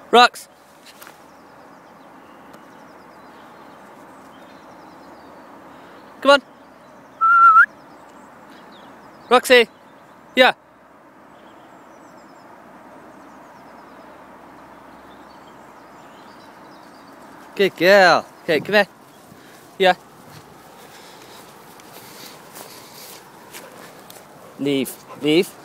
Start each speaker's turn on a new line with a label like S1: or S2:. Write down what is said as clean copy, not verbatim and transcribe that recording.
S1: Rox. Come on. Roxy. Yeah. Good girl. Okay, come here. Yeah. Leave. Leave.